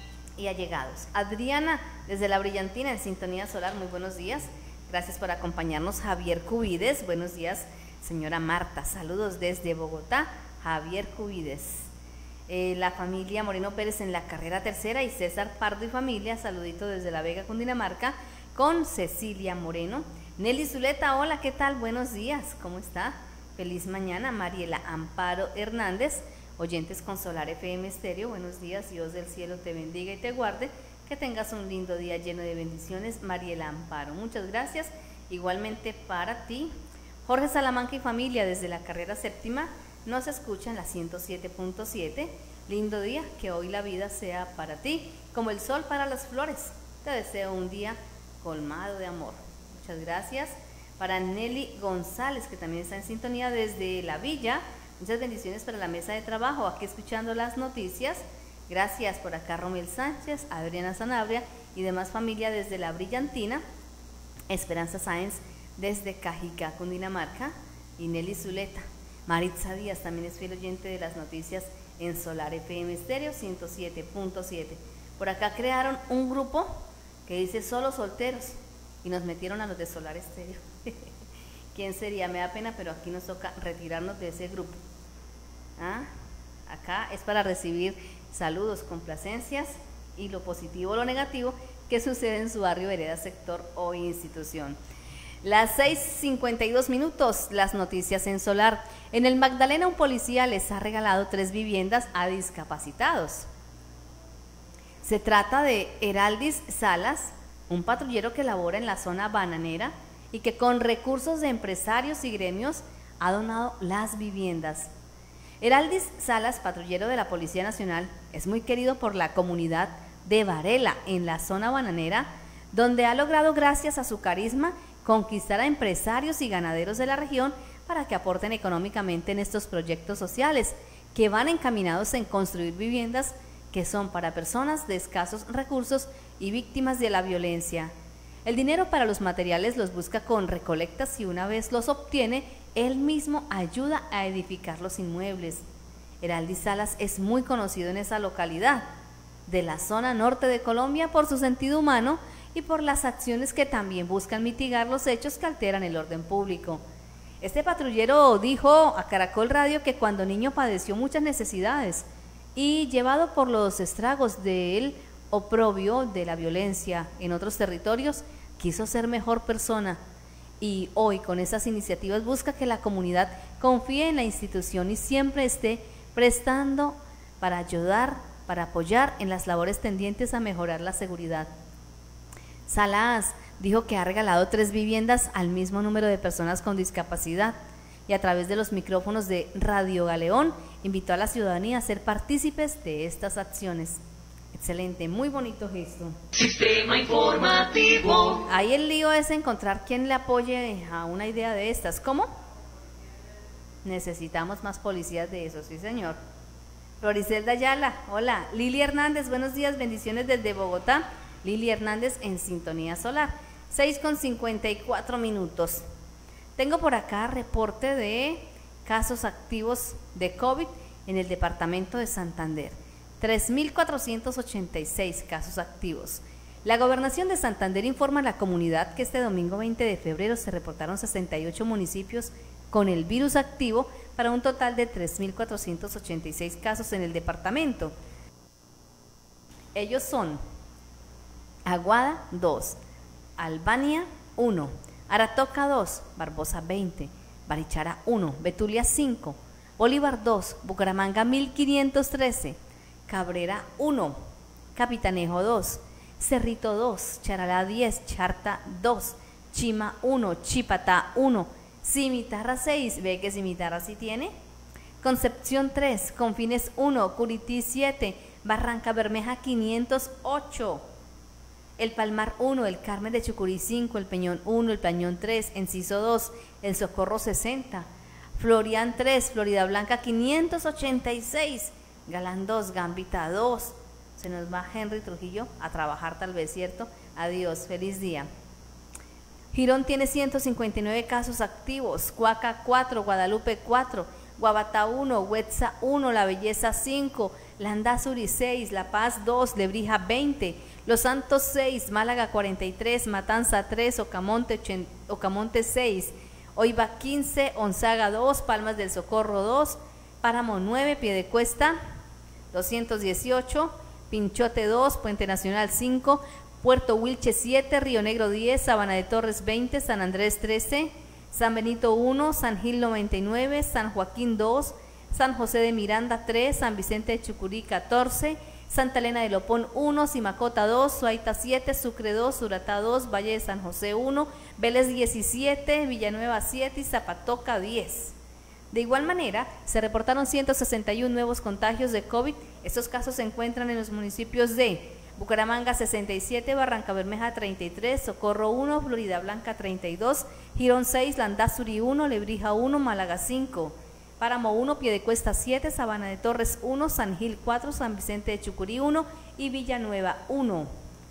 y allegados. Adriana desde La Brillantina en sintonía solar, muy buenos días. Gracias por acompañarnos. Javier Cubides, buenos días. Señora Marta, saludos desde Bogotá. Javier Cubides. Eh, la familia Moreno Pérez en la carrera tercera y César Pardo y familia, saludito desde La Vega, Cundinamarca, con Cecilia Moreno. Nelly Zuleta, hola, ¿qué tal? Buenos días, ¿cómo está? Feliz mañana. Mariela Amparo Hernández, oyentes con Solar F M Estéreo, buenos días, Dios del cielo te bendiga y te guarde. Que tengas un lindo día lleno de bendiciones, Mariela Amparo. Muchas gracias. Igualmente para ti. Jorge Salamanca y familia desde la carrera séptima nos escuchan la ciento siete punto siete. Lindo día, que hoy la vida sea para ti como el sol para las flores. Te deseo un día colmado de amor. Muchas gracias. Para Nelly González, que también está en sintonía desde La Villa. Muchas bendiciones para la mesa de trabajo, aquí escuchando las noticias. Gracias por acá Romel Sánchez, Adriana Sanabria y demás familia desde La Brillantina. Esperanza Sáenz desde Cajicá, Cundinamarca, y Nelly Zuleta. Maritza Díaz también es fiel oyente de las noticias en Solar F M Estéreo ciento siete punto siete. Por acá crearon un grupo que dice solo solteros y nos metieron a los de Solar Estéreo. ¿Quién sería? Me da pena, pero aquí nos toca retirarnos de ese grupo. ¿Ah? Acá es para recibir saludos, complacencias y lo positivo o lo negativo que sucede en su barrio, vereda, sector o institución. Las seis cincuenta y dos minutos, las noticias en Solar. En el Magdalena un policía les ha regalado tres viviendas a discapacitados. Se trata de Heraldis Salas, un patrullero que labora en la zona bananera y que con recursos de empresarios y gremios ha donado las viviendas. Heraldis Salas, patrullero de la Policía Nacional, es muy querido por la comunidad de Varela, en la zona bananera, donde ha logrado, gracias a su carisma, conquistar a empresarios y ganaderos de la región para que aporten económicamente en estos proyectos sociales que van encaminados en construir viviendas que son para personas de escasos recursos y víctimas de la violencia. El dinero para los materiales los busca con recolectas y una vez los obtiene, él mismo ayuda a edificar los inmuebles. Heraldi Salas es muy conocido en esa localidad de la zona norte de Colombia por su sentido humano y por las acciones que también buscan mitigar los hechos que alteran el orden público. Este patrullero dijo a Caracol Radio que cuando niño padeció muchas necesidades y llevado por los estragos del oprobio de la violencia en otros territorios, quiso ser mejor persona y hoy con esas iniciativas busca que la comunidad confíe en la institución y siempre esté prestando para ayudar, para apoyar en las labores tendientes a mejorar la seguridad. Salas dijo que ha regalado tres viviendas al mismo número de personas con discapacidad y a través de los micrófonos de Radio Galeón invitó a la ciudadanía a ser partícipes de estas acciones. Excelente, muy bonito gesto. Sistema informativo. Ahí el lío es encontrar quien le apoye a una idea de estas. ¿Cómo? Necesitamos más policías de eso, sí señor. Floricelda Ayala, hola. Lili Hernández, buenos días, bendiciones desde Bogotá. Lili Hernández en sintonía solar, seis con cincuenta y cuatro minutos. Tengo por acá reporte de casos activos de COVID en el departamento de Santander. tres mil cuatrocientos ochenta y seis casos activos. La Gobernación de Santander informa a la comunidad que este domingo veinte de febrero se reportaron sesenta y ocho municipios con el virus activo para un total de tres mil cuatrocientos ochenta y seis casos en el departamento. Ellos son Aguada dos, Albania uno, Aratoca dos, Barbosa veinte, Barichara uno, Betulia cinco, Bolívar dos, Bucaramanga mil quinientos trece, Cabrera uno, Capitanejo dos, Cerrito dos, Charalá diez, Charta dos, Chima uno, Chipatá uno, Cimitarra seis, ve que Cimitarra sí tiene, Concepción tres, Confines uno, Curití siete, Barranca Bermeja quinientos ocho, El Palmar uno, El Carmen de Chucurí cinco, El Peñón uno, El Peñón tres, Enciso dos, El Socorro sesenta, Florian tres, Florida Blanca quinientos ochenta y seis, Galán dos, Gambita dos. Se nos va Henry Trujillo a trabajar tal vez, ¿cierto? Adiós, feliz día. Girón tiene ciento cincuenta y nueve casos activos, Cuaca cuatro, Guadalupe cuatro, Guabatá uno, Huetza uno, La Belleza cinco, Landazuri seis, La Paz dos, Lebrija veinte, Los Santos seis, Málaga cuarenta y tres, Matanza tres, Ocamonte, Ocamonte seis, Oiva quince, Onzaga dos, Palmas del Socorro dos, Páramo nueve, Piedecuesta doscientos dieciocho, Pinchote dos, Puente Nacional cinco, Puerto Wilche siete, Río Negro diez, Sabana de Torres veinte, San Andrés trece, San Benito uno, San Gil noventa y nueve, San Joaquín dos, San José de Miranda tres, San Vicente de Chucurí catorce, Santa Elena de Lopón uno, Simacota dos, Suaita siete, Sucre dos, Suratá dos, Valle de San José uno, Vélez diecisiete, Villanueva siete y Zapatoca diez. De igual manera, se reportaron ciento sesenta y uno nuevos contagios de COVID. Estos casos se encuentran en los municipios de Bucaramanga sesenta y siete, Barranca Bermeja treinta y tres, Socorro uno, Florida Blanca treinta y dos, Girón seis, Landazuri uno, Lebrija uno, Málaga cinco, Páramo uno, Piedecuesta siete, Sabana de Torres uno, San Gil cuatro, San Vicente de Chucurí uno y Villanueva uno.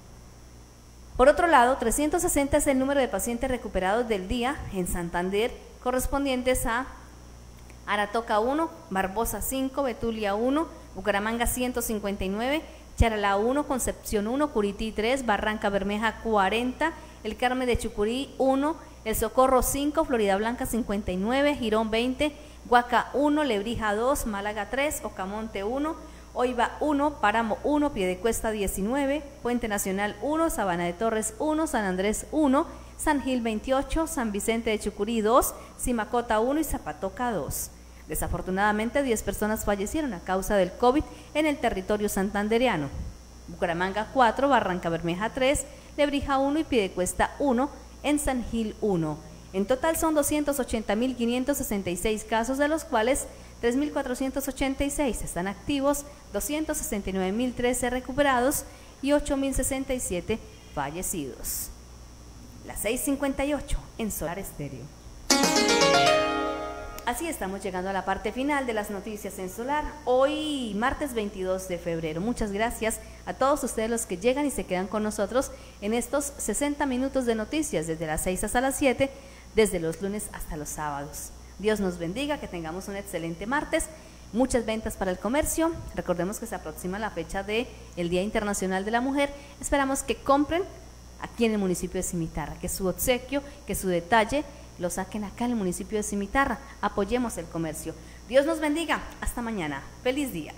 Por otro lado, trescientos sesenta es el número de pacientes recuperados del día en Santander, correspondientes a Aratoca uno, Barbosa cinco, Betulia uno, Bucaramanga ciento cincuenta y nueve, Charalá uno, Concepción uno, Curití tres, Barranca Bermeja cuarenta, El Carmen de Chucurí uno, El Socorro cinco, Florida Blanca cincuenta y nueve, Girón veinte, Guaca uno, Lebrija dos, Málaga tres, Ocamonte uno, Oiva uno, Páramo uno, Piedecuesta diecinueve, Puente Nacional uno, Sabana de Torres uno, San Andrés uno, San Gil veintiocho, San Vicente de Chucurí dos, Simacota uno y Zapatoca dos. Desafortunadamente, diez personas fallecieron a causa del COVID en el territorio santandereano. Bucaramanga cuatro, Barranca Bermeja tres, Lebrija uno y Piedecuesta uno, en San Gil uno. En total son doscientos ochenta mil quinientos sesenta y seis casos, de los cuales tres mil cuatrocientos ochenta y seis están activos, doscientos sesenta y nueve mil trece recuperados y ocho mil sesenta y siete fallecidos. Las seis cincuenta y ocho en Solar Estéreo. Así estamos llegando a la parte final de las noticias en Solar, hoy martes veintidós de febrero. Muchas gracias a todos ustedes los que llegan y se quedan con nosotros en estos sesenta minutos de noticias, desde las seis hasta las siete, desde los lunes hasta los sábados. Dios nos bendiga, que tengamos un excelente martes, muchas ventas para el comercio. Recordemos que se aproxima la fecha del Día Internacional de la Mujer. Esperamos que compren aquí en el municipio de Cimitarra, que su obsequio, que su detalle lo saquen acá en el municipio de Cimitarra. Apoyemos el comercio. Dios nos bendiga. Hasta mañana. Feliz día.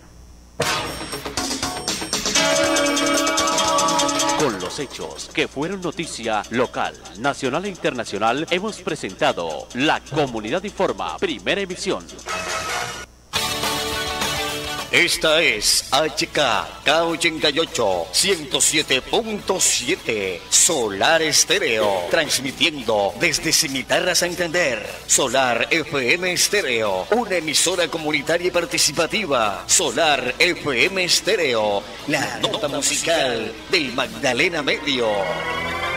Con los hechos que fueron noticia local, nacional e internacional, hemos presentado La Comunidad Informa, primera emisión. Esta es H K K ochenta y ocho, ciento siete punto siete, Solar Estéreo, transmitiendo desde Cimitarra, Santander. Solar F M Estéreo, una emisora comunitaria y participativa. Solar F M Estéreo, la nota musical del Magdalena Medio.